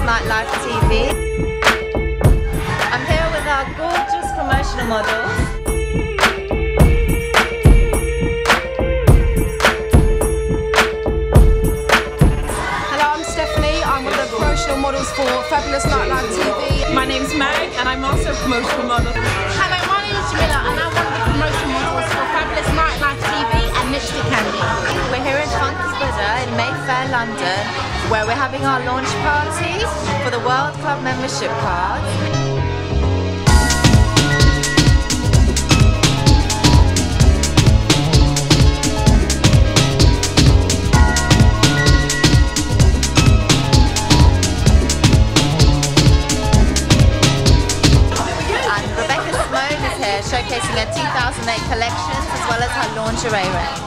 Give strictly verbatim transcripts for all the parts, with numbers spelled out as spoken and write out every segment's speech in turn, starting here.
Nightlife T V. I'm here with our gorgeous promotional models. Hello, I'm Stephanie. I'm one of the promotional models for Fabulous Nightlife T V. My name's Meg and I'm also a promotional model. Hello, my name is Jamila and I'm one of the promotional models for Fabulous Nightlife T V and Lipstick Candy. We're here in Funky Buddha in Mayfair, London, where we're having our launch party for the World Club membership card. And Rebecca Simone is here showcasing her two thousand eight collections as well as her lingerie range.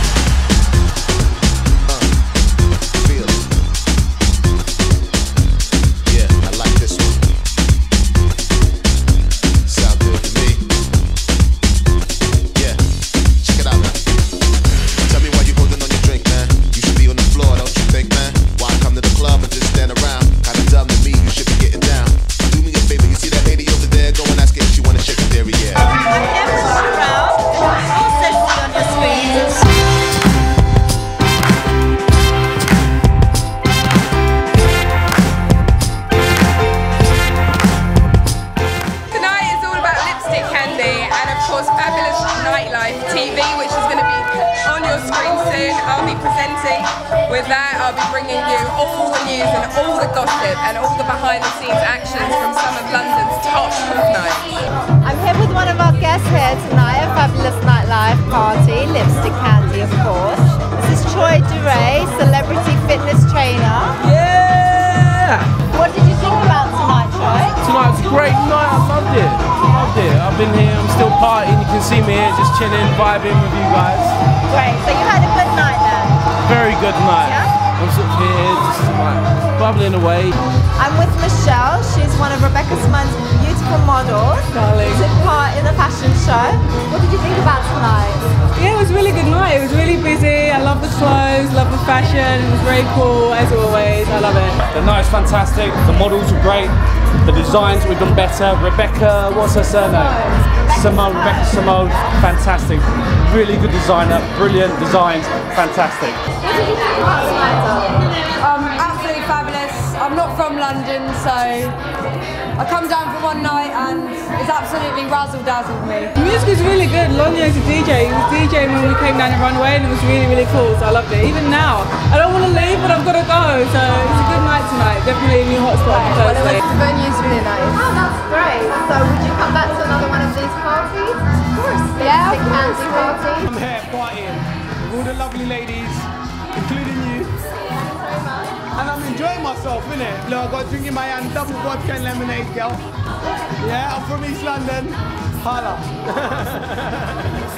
Fabulous Nightlife T V, which is going to be on your screen soon. I'll be presenting with that. I'll be bringing you all the news and all the gossip and all the behind the scenes actions from some of London's top nights. I'm here with one of our guests here tonight at Fabulous Nightlife Party, Lipstick Candy of course. This is Troy Duray, celebrity fitness trainer. Yeah! What did you think about tonight, Troy? Tonight's a great night, I loved it. Loved it. I've been here, I'm still partying, you can see me here just chilling, vibing with you guys. Great, so you had a good night then? Very good night. Yeah? I'm sort of here, just like bubbling away. I'm with Michelle, she's one of Rebecca Simone's beautiful models. Darling. Took part in the fashion show. What did you think about tonight? Yeah, it was a really good night. It was really busy. I love the clothes, love the fashion. It was very cool as always. I love it. The night's fantastic, the models were great, the designs we've done better. Rebecca, what's her surname? Simone. Rebecca Simone, fantastic. Really good designer, brilliant designs, fantastic. What did you think about tonight, darling? Um, absolutely fabulous. I'm not from London, so I come down for one night and it's absolutely razzle-dazzled me. The music was really good. Lonio's a D J. He was DJing when we came down the runway and it was really, really cool, so I loved it. Even now, I don't want to leave, but I've got to go, so it's a good night tonight. Definitely a new hotspot for Thursday. The venue's really nice. Oh, that's great. So would you come back to another one of these parties? Of course. Yeah, Big Candy party. I'm here partying with all the lovely ladies, including you. And I'm enjoying myself, innit? Look, I got a drink in my hand, double vodka and lemonade, girl. Yeah, I'm from East London. Holla.